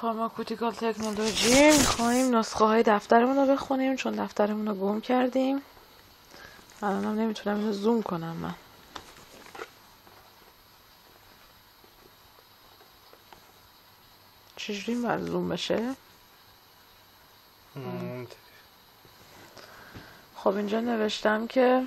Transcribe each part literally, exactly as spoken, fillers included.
فارماکوتیکال تکنولوژی میخواییم نسخه های دفترمون رو بخونیم چون دفترمون رو گم کردیم. الان هم نمیتونم اینو زوم کنم. من چجوری این باید زوم بشه؟ خب اینجا نوشتم که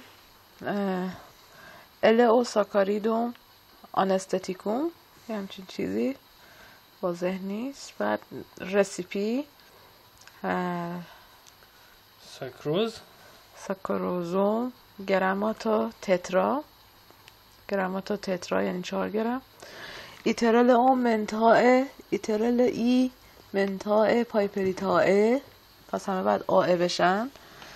ال او ساکاریدوم آنستتیکوم یه همچین چیزی واضح نیست. بعد رسیپی ساکروز ساکاروزوم گراماتو تترا گراماتو تترا یعنی چهار گرم. ایترال او منتاء ایترال ای منتاء پایپریتاء پس همه باید آه بشن.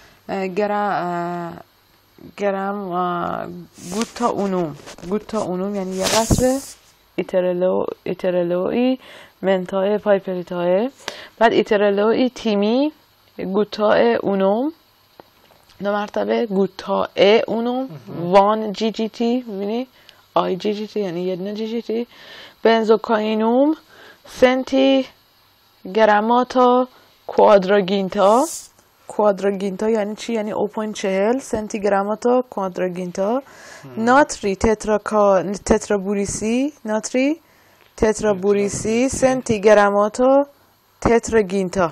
گرم گرم گوتا اونوم گوتا اونوم یعنی یه قطره. ایترالو ایترالوی منتاء پایپریتاء. بعد ایترالوی تیمی گوتا اونوم دو مرتبه گوتا اونوم وان جی جی تی میبینی آی جی جی تی یعنی یه دونه جی جی تی. بنزوکاینوم سنتی گراماتا کوادراگینتا کوادراگینتا یعنی چی؟ یعنی صفر و چهل سنتی گراماتا کوادراگینتا. ناتری تتراکا تترابوریسی ناتری تترابوریسی سنتی گراماتا تتراگینتا.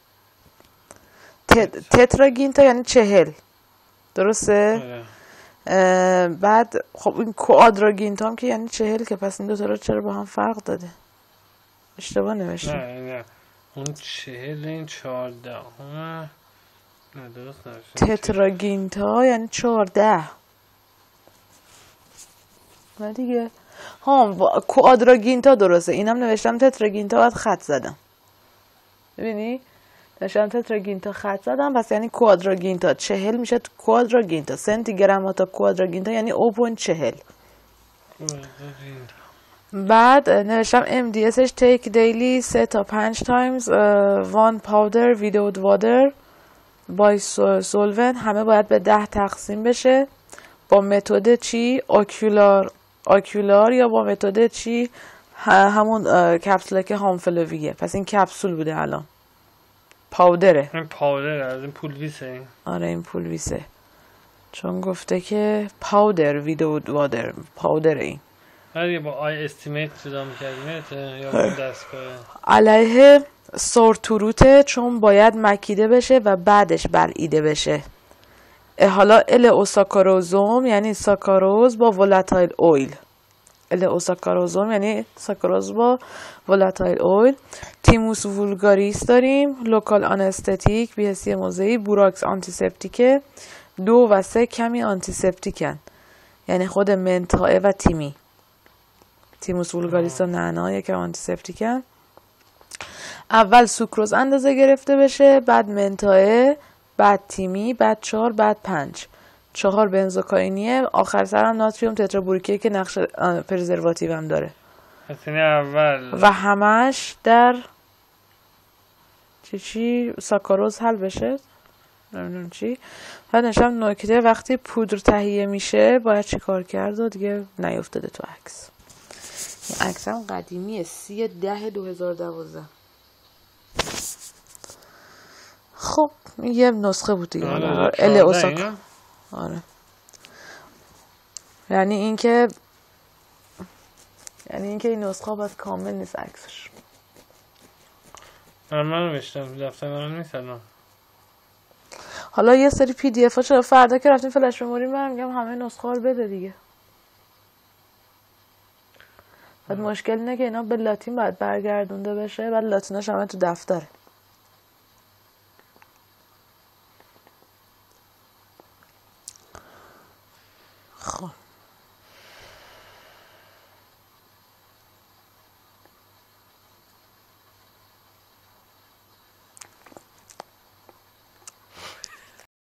تتراگینتا یعنی چهل درسته؟ بعد خب این کوادراگینتا هم که یعنی چهل که پس این دو تا رو چرا با هم فرق داده؟ اشتباه نوشتم. نه نه اون چهل این چهارده همه نه درست نوشتم. تتراگینتا یعنی چهارده نه دیگه. ها کوادراگینتا درسته. اینم نوشتم تتراگینتا بعد خط زدم. ببینی نوشتم تتراگینتا خط زدم پس یعنی کوادراگینتا. چهل میشه کوادراگینتا. سنتی گراماتا کوادراگینتا یعنی صفر و چهل. بعد نوشتم ام دی اسش take daily سه تا پنج times uh, one powder without water by solvent. همه باید به ده تقسیم بشه. با متد چی؟ آکیولار آکیولار یا با متد چی؟ همون کپسوله که هامفلویه. پس این کپسول بوده الان. پاودره. این پاودره از این پولویسه این. آره این پولویسه. چون گفته که پاودر without water پاودر این. آره با آی استیمیت جدا می‌کردیمت یا با دستگاه علیه سورتوروته چون باید مکیده بشه و بعدش بلعیده بشه. حالا ال او ساکاروزوم یعنی ساکاروز با ولاتایل اویل. ال او ساکاروزوم یعنی ساکاروز با ولاتایل اویل. تیموس وولگاریس داریم. لوکال آنستتیک بیهسی موضعی. بوراکس آنتیسپتیکه. دو و سه کمی آنتیسپتیکن یعنی خود منتاء و تیمی. تیموس وولگاریس و نعنا یکم آنتیسپتیکن. اول سوکروز اندازه گرفته بشه بعد منتاء بعد تیمی بعد چهار بعد پنج. چهار بنزوکاینیه آخر سرم ناتریوم تترابوریکیه که نقش پرزرواتیو هم داره. اول و همش در چی چی ساکاروز حل بشه نمیدونم چی. بعد نشم نکته وقتی پودر تهیه میشه باید چی کار کرد و دیگه نیفتاده تو عکس. این عکس هم قدیمیه سی ده دو هزار و دوازده. خب یه نسخه بود دیگه. ال او ساکا آره یعنی این که یعنی این که این نسخه باید کامل نیست عکسش. من نوشتم دفتر من نیست الان. حالا یه سری پی دی اف ها چرا فردا که رفتیم فلش مموری من میگم همه نسخه رو بده دیگه. بعد مشکل اینه که اینا به لاتین باید برگردونده بشه بعد لاتیناش همه تو دفتره.